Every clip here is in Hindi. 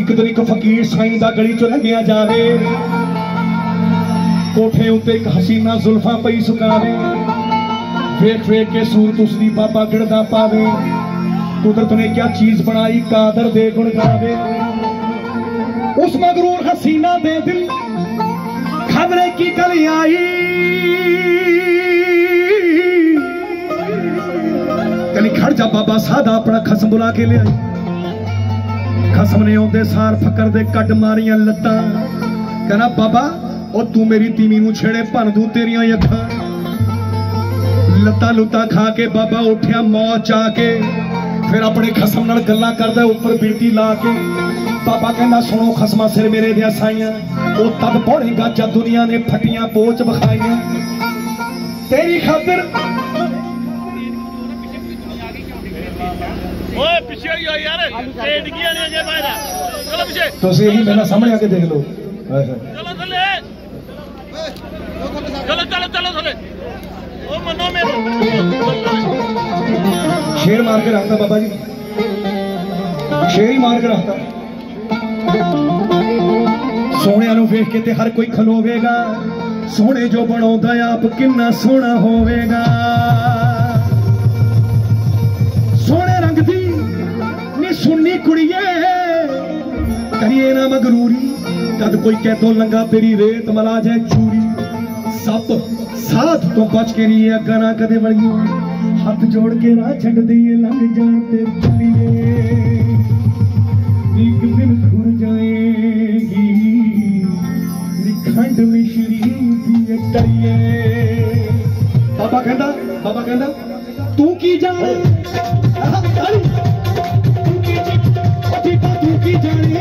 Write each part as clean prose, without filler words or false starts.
एक दिन एक फकीर साईं दा गली चो लंघिया जावे, कोठे उत्ते एक हसीना जुल्फा पई सुकावे, वेख वेख के सूरत उसदी बाबा गिरदा पावे। कुदरत ने क्या चीज बनाई कादर दे गुण गावे। उस मगरूर हसीना दे दिल खबरे की गल आई, कली खड़ जा बाबा सादा अपना खसम बुला के ले आई। खसम ने आउंदे सार फकर दे कट मारियां लत्तां, कहना बाबा ओ तू मेरी तीमी नूं छेड़े भन दूं तेरियां अखां। लत्तां लुत्तां खा के बाबा उठिया मौज आके, फिर अपने खसम नाल गल्लां करदा ऊपर बिरती ला के। बाबा कहना सुनो खसमा सिर मेरे दियां साईयां, ओ तद पौड़ेगा जद दुनिया ने फटियां पोच विखाइयां। तेरी खातिर ओए पीछे ही हो यार, सेठगियां ने जे भाईदा चलो पीछे तो से ही मेरा सामने आके देख लो। चलो थले चलो चलो चलो थले ओ मनो में शेर मार के रखता बाबा जी, शेर ही मार के रखता। सोहणिया नूं वेख के ते हर कोई खलोवेगा, सोहणे जो बनाउंदा आप किन्ना सोहना होवेगा। सोहणे रंग दी नी सुन्नी कुड़िए करिए ना मगरूरी, कद कोई कहतो लंगा तेरी रेत मला जाए चूरी। सप साथ तो बच के नहीं अग्गा ना कदे वड़िए, हाथ जोड़ के राह छड़ दिए लंघ जान ते चलिए। एक दिन खुर जाएगी निखंड मिश्री भी करिए। बाबा कहंदा तू की जाने तू की जाने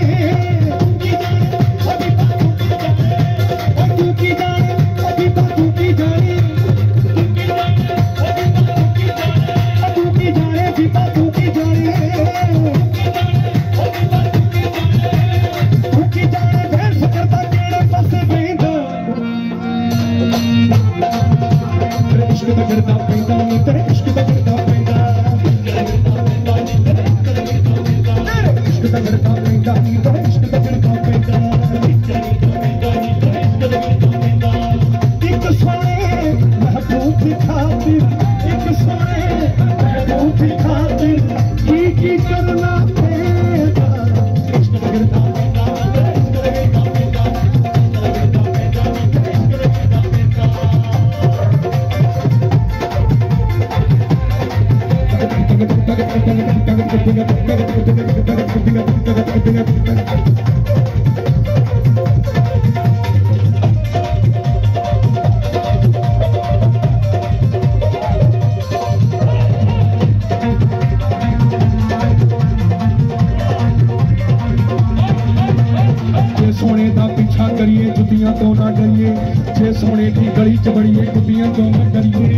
सोने का पीछा करिए जुतियां तो ना डरिए, जे सोने की गली च बड़िए कुतियां तो ना डरिए।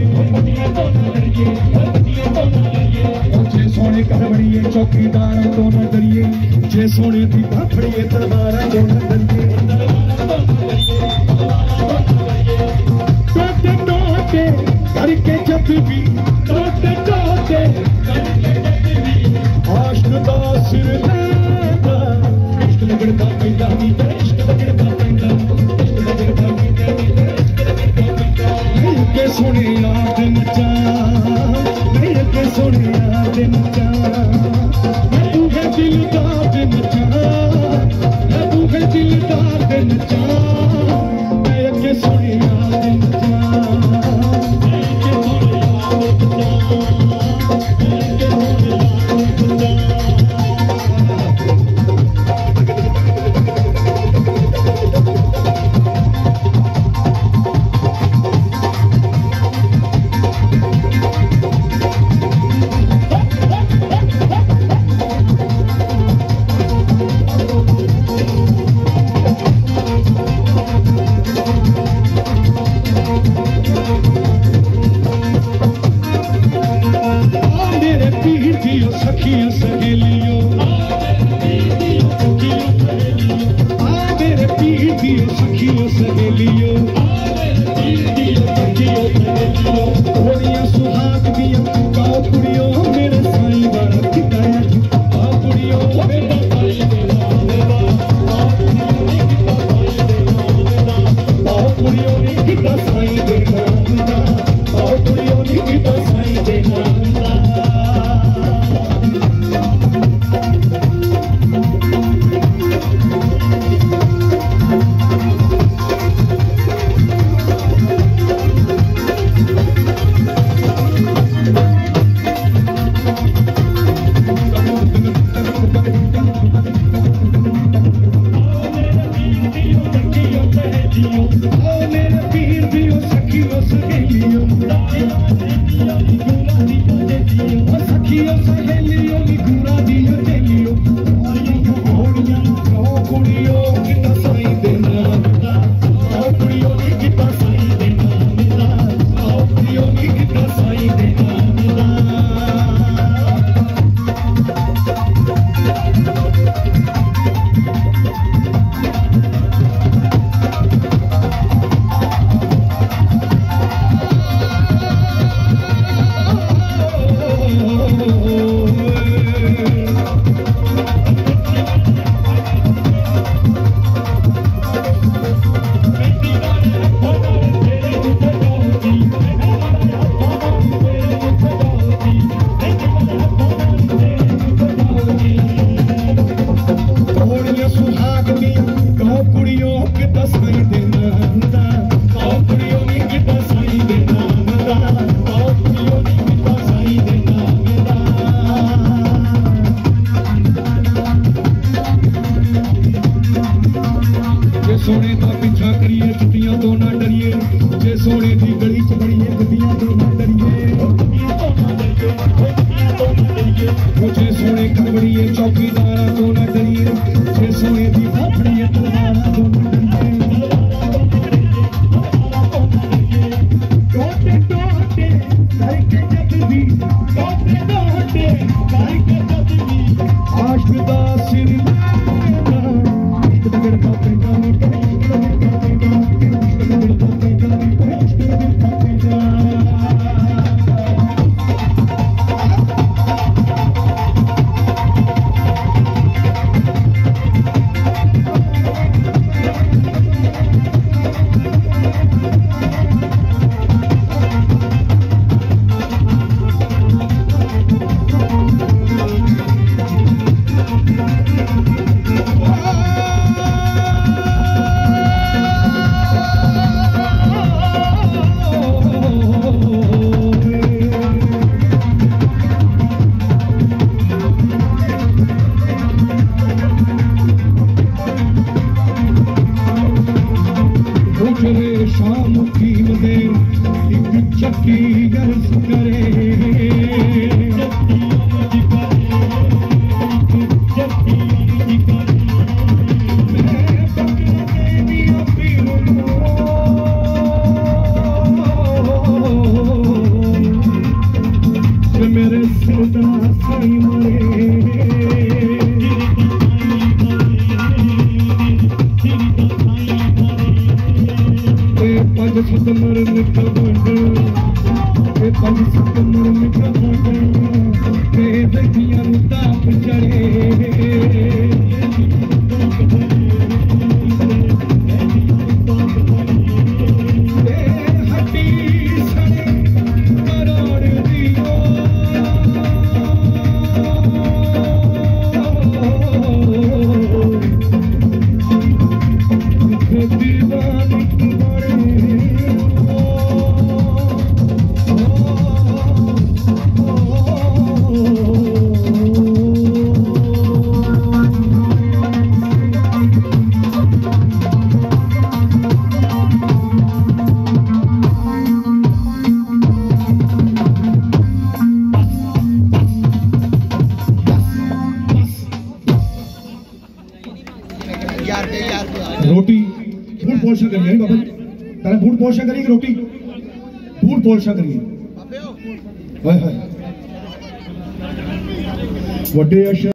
जे सोने घर बड़िए चौकीदार तो ना डरिए, जे सोने की भाफड़िए तलवार तो ना डरिए। टोटे टोटे करके जब भी टोटे टोटे आश्क दा सिर लेगा, इश्क लगड़ा पैदा नहीं के सोने याद नचा, मेरे के सोने याद नचा, तू है दिलदार नचा, तू है दिलदार नचा, मेरे के सोने याद नचा, मेरे के सोने याद कुड़ियों कितना साई देना मिला आओ कुड़ियों नी कितना साई देना मिला आओ कुड़ियों नी कितना साई देना मिला सोने का पीछा करिए छुट्टियां तो ना डरिए जे सोने की गली च बड़िए गड्डियां तो ना डरिए जे सोने कर बड़िए चौकीदारा तो ना डरिए जे सोने की फाफड़िए तलवारा तो ना डरिए टोटे टोटे करके जब भी टोटे टोटे करके जब भी आशिक दा सिर शाम की मदे एक चक्की गर्ज करे मेरे सदा साई मरे पंज सितंबर निकल बंद पंज सितंबर निकल बंद बेटियां ताप चढ़े हड्डी सड़े करोड़ दियो दीवानी रोटी फूड पोर्शन करिए बाबा जी पहले फूड पोर्शन करिए रोटी फूड पोर्शन करिए हाय हाय